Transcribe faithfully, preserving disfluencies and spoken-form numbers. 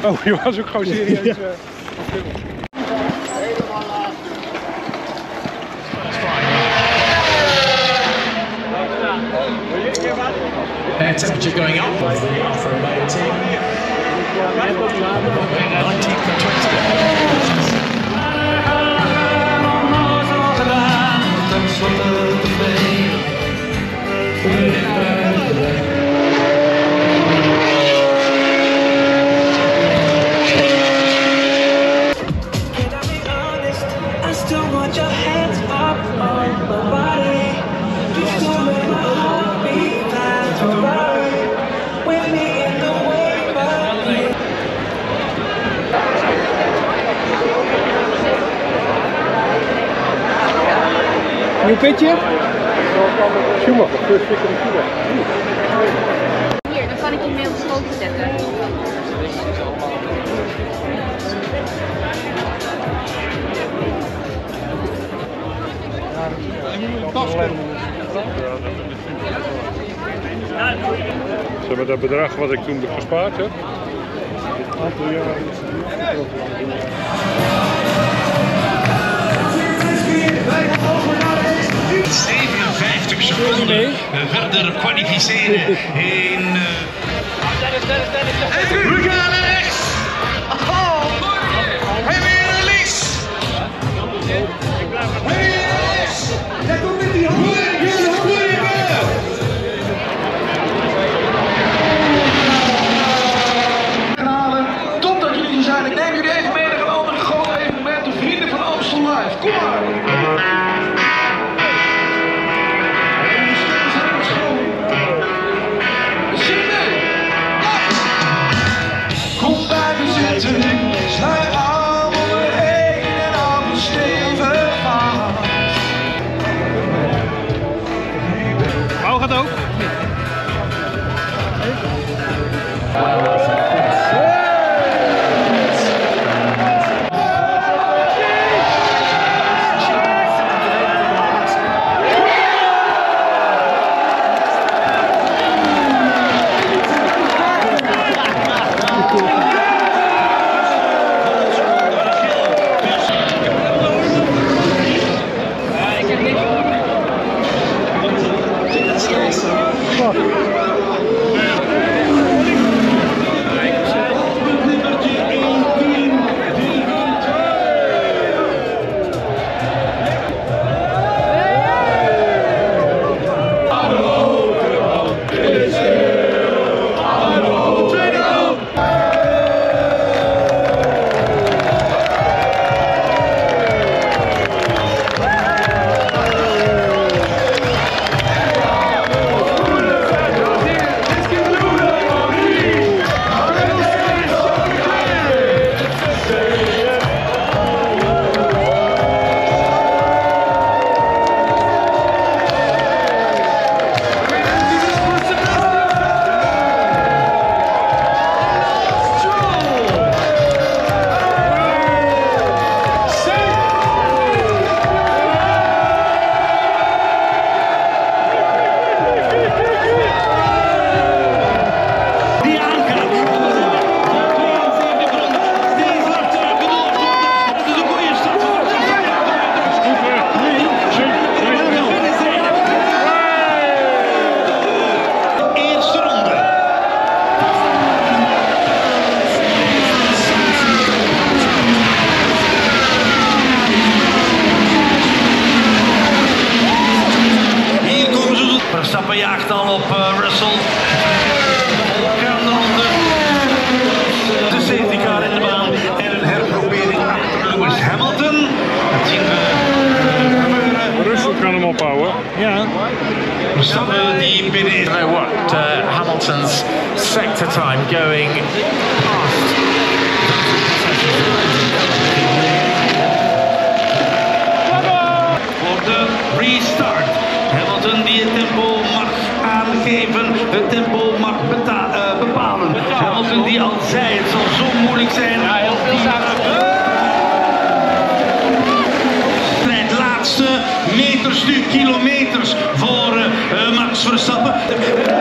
Oh, je was ook gewoon serieus. Ja. Uh, Air temperature going up for a main team. nineteenth and twentieth. Nieuw pitje? Schumacher, first pick of Schumacher. Hier, dan kan ik je mee op de foto zetten. Zeg maar dat bedrag wat ik toen gespaard heb. Een aantal jaar. zevenenvijftig seconden verder kwalificeren in... Uh... We gaan naar rechts! Oh, en weer een links! En weer rechts! Let op met die handen! Top dat jullie er zijn. Ik neem jullie even mee naar een ander groot evenement. De Vrienden van Amstel Live. Kom maar! Bouw gaat ook. Verstappen jaagt al op uh, Russell. De safety car in de baan en een herprobering achter Lewis Hamilton. Dat zien we gebeuren. Russell kan hem ophouden. Ja. Verstappen die binnen is. You know what? Uh, Hamilton's sector time going past. Voor de restart. Hamilton die het tempo mag aangeven, het tempo mag uh, bepalen. Hamilton die al zei, het zal zo moeilijk zijn. Ja, heel veel strijd laatste meters nu, kilometers voor uh, Max Verstappen.